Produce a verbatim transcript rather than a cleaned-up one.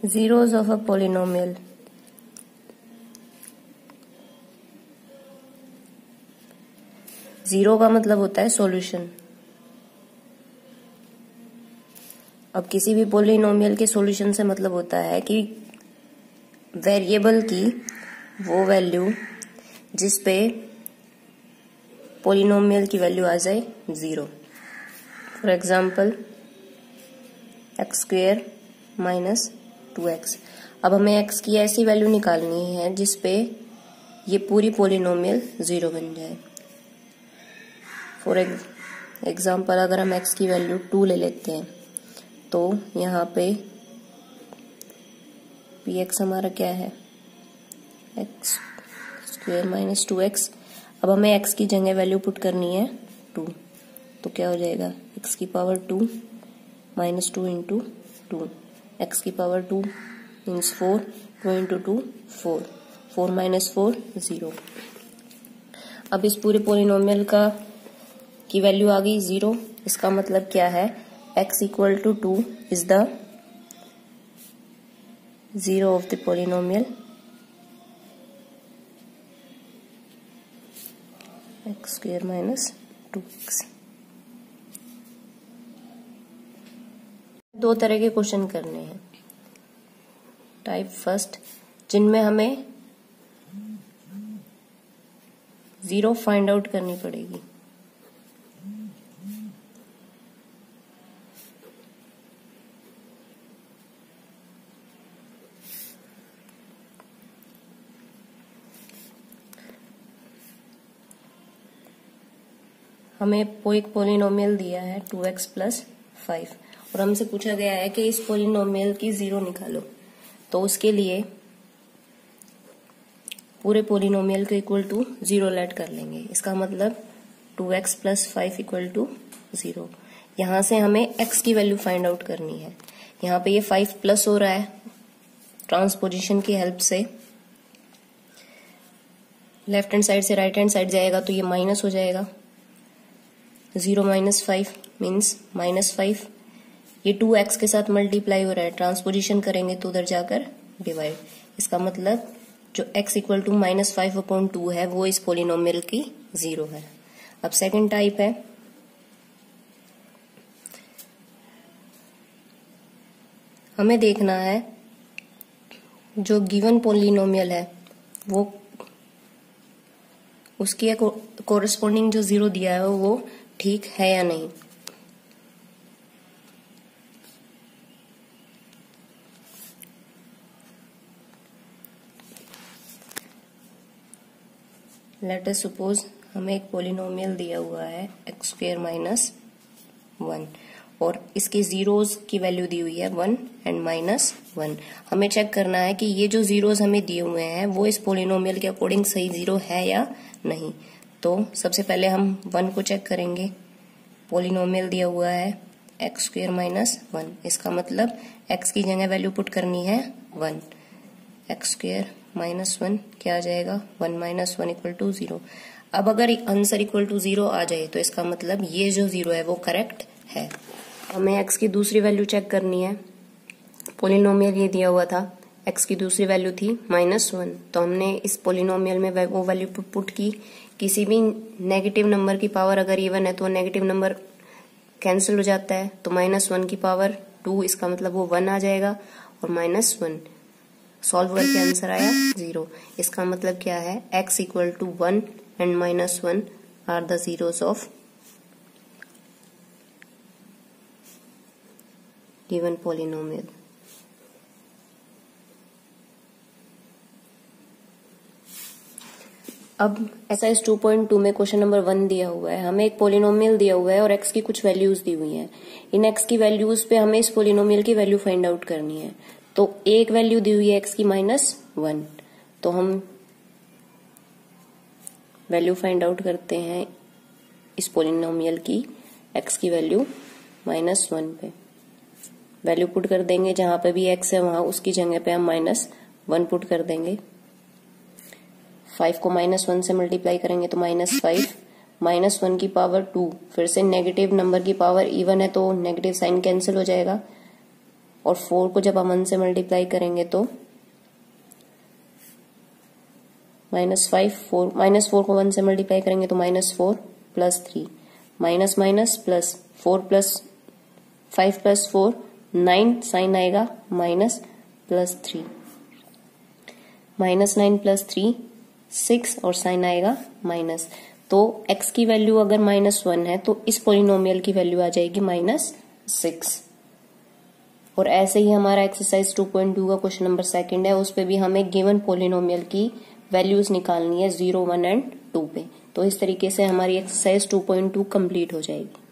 zeros of a polynomial. Zero का मतलब होता है सॉल्यूशन। अब किसी भी पोलिनोमियल के सॉल्यूशन से मतलब होता है कि वेरिएबल की वो वैल्यू जिस पे पोलिनोमियल की वैल्यू आ जाए zero. For example x square minus two x. अब हमें एक्स की ऐसी वैल्यू निकालनी है जिसपे ये पूरी पोलिनोमियल जीरो बन जाए। फॉर एग्जाम्पल अगर हम एक्स की वैल्यू टू ले लेते हैं तो यहाँ पे पी एक्स हमारा क्या है, x square minus two x. अब हमें एक्स की जगह वैल्यू पुट करनी है टू, तो क्या हो जाएगा एक्स की power two minus two into two. X की power two means four, two into two four, four minus four zero. अब इस पूरे पोलिनोमियल का की वैल्यू आ गई जीरो। इसका मतलब क्या है, x equal to two is the zero of the polynomial x square minus two x. दो तरह के क्वेश्चन करने हैं। टाइप फर्स्ट, जिनमें हमें जीरो फाइंड आउट करनी पड़ेगी। हमें वो एक पोलिनोमियल दिया है टू एक्स प्लस फाइव और हमसे पूछा गया है कि इस पोलिनोमियल की जीरो निकालो। तो उसके लिए पूरे पोलिनोमियल को इक्वल टू जीरो लेट कर लेंगे। इसका मतलब two x plus five equal to zero. यहां से हमें x की वैल्यू फाइंड आउट करनी है। यहाँ पे ये फाइव प्लस हो रहा है, ट्रांसपोजिशन की हेल्प से लेफ्ट हैंड साइड से राइट हैंड साइड जाएगा तो ये माइनस हो जाएगा। Zero minus five means minus five. ये टू एक्स के साथ मल्टीप्लाई हो रहा है, ट्रांसपोजिशन करेंगे तो उधर जाकर डिवाइड। इसका मतलब जो x equal to minus five upon two है वो इस पोलिनोमियल की जीरो है। अब सेकंड टाइप है, हमें देखना है जो गिवन पोलिनोमियल है वो उसकी कोरस्पॉन्डिंग जो जीरो दिया है वो ठीक है या नहीं। लेट अस सपोज हमें एक पोलिनोमियल दिया हुआ है एक्स स्क्वेयर माइनस वन और इसके जीरोस की वैल्यू दी हुई है वन एंड माइनस वन। हमें चेक करना है कि ये जो जीरोस हमें दिए हुए हैं वो इस पोलिनोमियल के अकॉर्डिंग सही जीरो है या नहीं। तो सबसे पहले हम वन को चेक करेंगे। पोलिनोमियल दिया हुआ है एक्स स्क्वेयर माइनस वन। इसका मतलब एक्स की जगह वैल्यू पुट करनी है one. X square minus one क्या आ जाएगा, one minus one equal to zero. अब अगर आंसर इक्वल टू जीरो आ जाए तो इसका मतलब ये जो जीरो है वो करेक्ट है। हमें एक्स की दूसरी वैल्यू चेक करनी है। पोलिनोमियल ये दिया हुआ था, एक्स की दूसरी वैल्यू थी माइनस वन। तो हमने इस पोलिनोमियल में वो वैल्यू पुट की। किसी भी नेगेटिव नंबर की पावर अगर इवन है तो नेगेटिव नंबर कैंसिल हो जाता है, तो माइनस वन की पावर टू, इसका मतलब वो वन आ जाएगा और माइनस वन सॉल्व करके आंसर आया जीरो। इसका मतलब क्या है, x equal to one and minus one are the zeros of given polynomial. अब एक्सरसाइज टू पॉइंट टू में क्वेश्चन नंबर वन दिया हुआ है। हमें एक पोलिनोमियल दिया हुआ है और एक्स की कुछ वैल्यूज दी हुई हैं। इन एक्स की वैल्यूज पे हमें इस पोलिनोमियल की वैल्यू फाइंड आउट करनी है। तो एक वैल्यू दी हुई है एक्स की माइनस वन, तो हम वैल्यू फाइंड आउट करते हैं इस पोलिनोमियल की एक्स की वैल्यू माइनस वन पे। वैल्यू पुट कर देंगे, जहां पे भी एक्स है वहां उसकी जगह पे हम माइनस वन पुट कर देंगे। फाइव को माइनस वन से मल्टीप्लाई करेंगे तो माइनस फाइव, माइनस वन की पावर टू, फिर से नेगेटिव नंबर की पावर इवन है तो नेगेटिव साइन कैंसिल हो जाएगा। और फोर को जब हम वन से मल्टीप्लाई करेंगे तो minus five, four minus four को वन से मल्टीप्लाई करेंगे तो minus four plus three, minus minus plus, four plus five plus four nine, sign आएगा minus plus three, minus nine plus three six और sign आएगा minus. तो x की value अगर माइनस वन है तो इस पोलिनोमियल की वैल्यू आ जाएगी माइनस सिक्स। और ऐसे ही हमारा एक्सरसाइज टू पॉइंट टू का क्वेश्चन नंबर सेकंड है, उस पे भी हमें गिवन पोलिनोमियल की वैल्यूज निकालनी है जीरो वन एंड टू पे। तो इस तरीके से हमारी exercise two point two complete हो जाएगी।